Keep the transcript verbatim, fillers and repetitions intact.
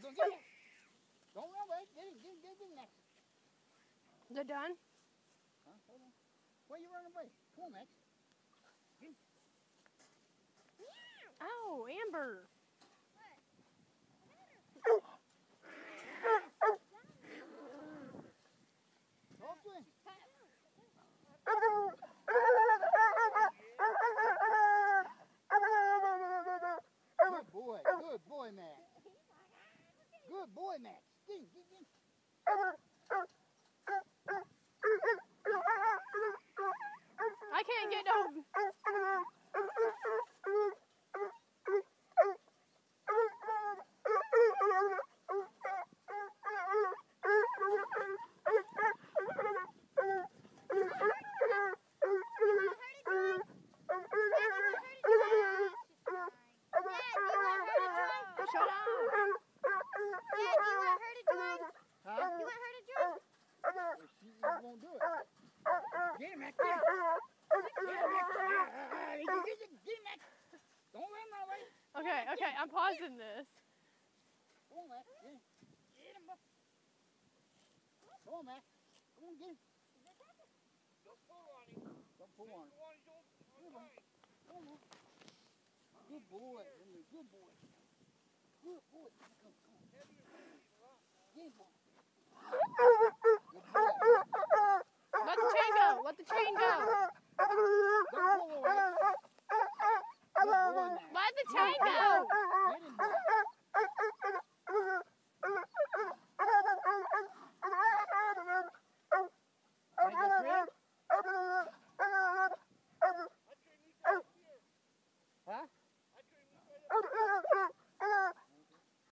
gonna get it. Don't run away. Get it, get it, get it, get it, Max. Is it done? Huh? Hold on. Why are you running away? Come on, Max. Get it. Oh, Amber. Talk to him. Good boy. Good boy, Max. Good boy, Max. Get him, get him. I can't get no. Shut up. Dad, do you want her to join? Huh? You want her to join? Well, she won't do it. Get him, Max. Get him. Get him, Max. Get him, get him, Max. Don't let him run away. Okay, okay, I'm pausing this. Come on, Max. Get him. Get him. Come on, Max. Come on, get him. Don't pull on him. Don't pull on him. Come on. Come on, Max. Good boy. Good boy. Good boy. Come.